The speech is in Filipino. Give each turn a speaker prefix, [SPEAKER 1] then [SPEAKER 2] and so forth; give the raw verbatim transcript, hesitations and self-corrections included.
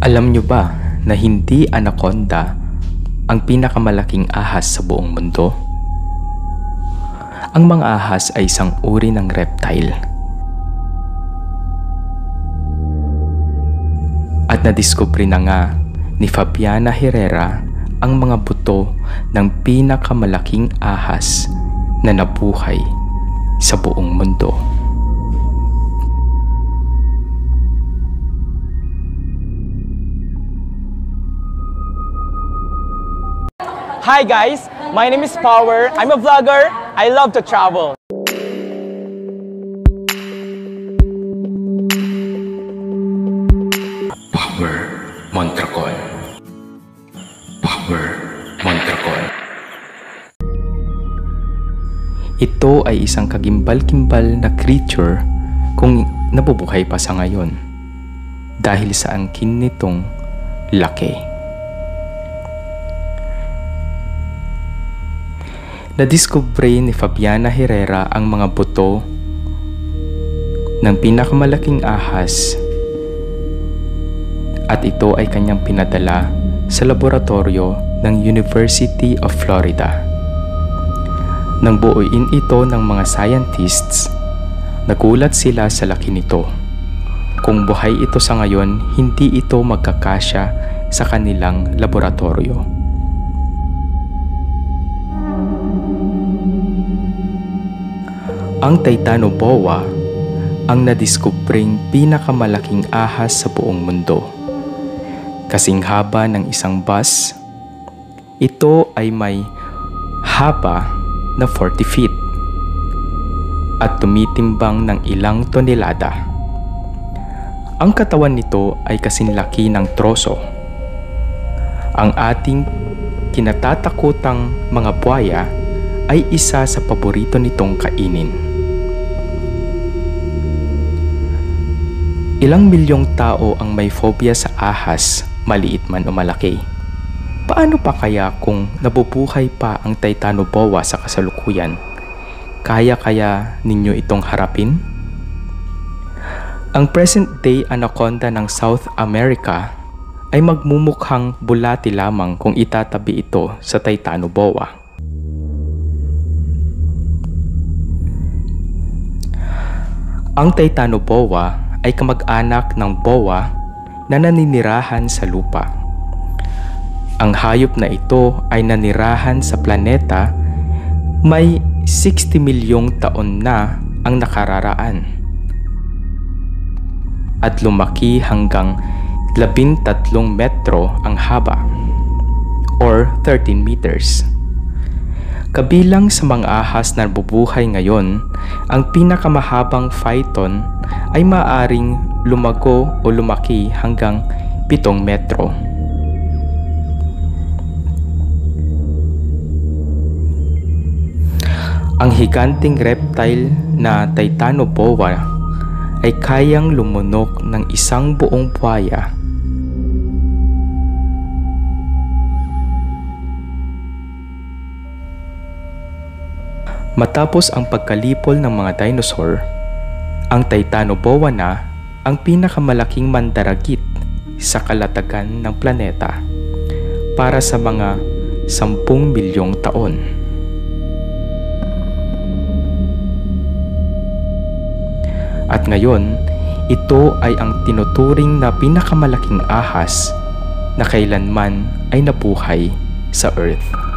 [SPEAKER 1] Alam nyo ba na hindi anaconda ang pinakamalaking ahas sa buong mundo? Ang mga ahas ay isang uri ng reptile. At nadiskubre na nga ni Fabiana Herrera ang mga buto ng pinakamalaking ahas na nabuhay sa buong mundo.
[SPEAKER 2] Hi guys, my name is Power. I'm a vlogger. I love to travel.
[SPEAKER 1] Power Montracon. Power Montracon. Ito ay isang kagimbal-gimbal na creature kung nabubuhay pa sa ngayon dahil sa angkin nitong laki. Nadiskubre ni Fabiana Herrera ang mga buto ng pinakamalaking ahas at ito ay kanyang pinadala sa laboratorio ng University of Florida. Nang buuin ito ng mga scientists, nagulat sila sa laki nito. Kung buhay ito sa ngayon, hindi ito magkakasya sa kanilang laboratorio. Ang Titanoboa ang nadiskubring pinakamalaking ahas sa buong mundo. Kasing haba ng isang bus, ito ay may haba na forty feet at tumitimbang ng ilang tonelada. Ang katawan nito ay kasing laki ng troso. Ang ating kinatatakutang mga buwaya ay isa sa paborito nitong kainin. Ilang milyong tao ang may phobia sa ahas, maliit man o malaki. Paano pa kaya kung nabubuhay pa ang Titanoboa sa kasalukuyan? Kaya kaya ninyo itong harapin? Ang present-day anaconda ng South America ay magmumukhang bulati lamang kung itatabi ito sa Titanoboa. Ang Titanoboa ay kamag-anak ng boa na naninirahan sa lupa. Ang hayop na ito ay nanirahan sa planeta may sixty milyong taon na ang nakararaan at lumaki hanggang labintatlong metro ang haba or thirteen meters. Kabilang sa mga ahas na nabubuhay ngayon, ang pinakamahabang phyton ay maaaring lumago o lumaki hanggang pitong metro. Ang higanting reptile na Titanoboa ay kayang lumunok ng isang buong buwaya. Matapos ang pagkalipol ng mga dinosaur, ang Titanoboa na ang pinakamalaking mandaragit sa kalatagan ng planeta para sa mga sampung milyong taon. At ngayon, ito ay ang tinuturing na pinakamalaking ahas na kailanman ay nabuhay sa Earth.